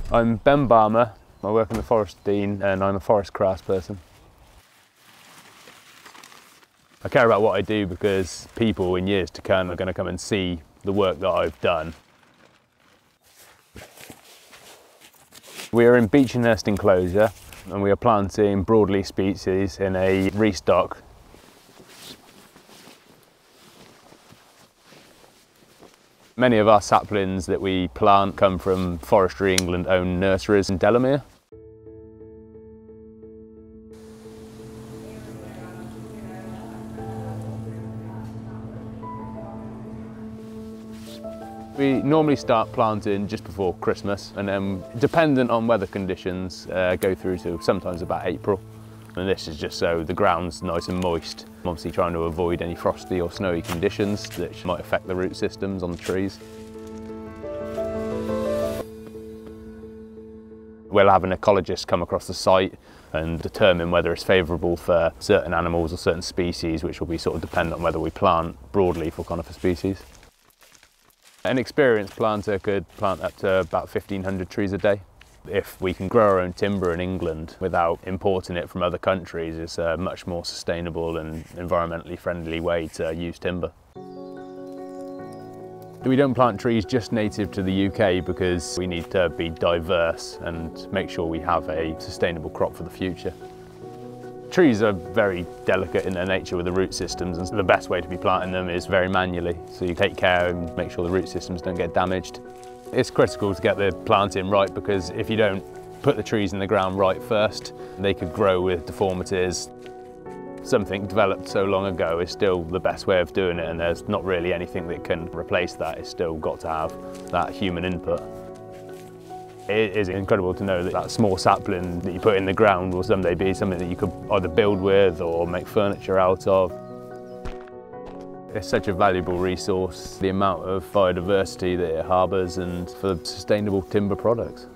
I'm Ben Barmer, I work in the Forest Dean and I'm a forest craftsperson. I care about what I do because people in years to come are going to come and see the work that I've done. We are in beech and nest enclosure and we are planting broadleaf species in a restock. Many of our saplings that we plant come from Forestry England owned nurseries in Delamere. We normally start planting just before Christmas and then, dependent on weather conditions, go through to sometimes about April. And this is just so the ground's nice and moist. I'm obviously trying to avoid any frosty or snowy conditions that might affect the root systems on the trees. We'll have an ecologist come across the site and determine whether it's favourable for certain animals or certain species, which will be sort of dependent on whether we plant broadleaf or conifer species. An experienced planter could plant up to about 1,500 trees a day. If we can grow our own timber in England without importing it from other countries, it's a much more sustainable and environmentally friendly way to use timber. We don't plant trees just native to the UK because we need to be diverse and make sure we have a sustainable crop for the future. Trees are very delicate in their nature with the root systems, and the best way to be planting them is very manually. So you take care and make sure the root systems don't get damaged. It's critical to get the planting right because if you don't put the trees in the ground right first, they could grow with deformities. Something developed so long ago is still the best way of doing it, and there's not really anything that can replace that. It's still got to have that human input. It is incredible to know that that small sapling that you put in the ground will someday be something that you could either build with or make furniture out of. It's such a valuable resource, the amount of biodiversity that it harbours, and for sustainable timber products.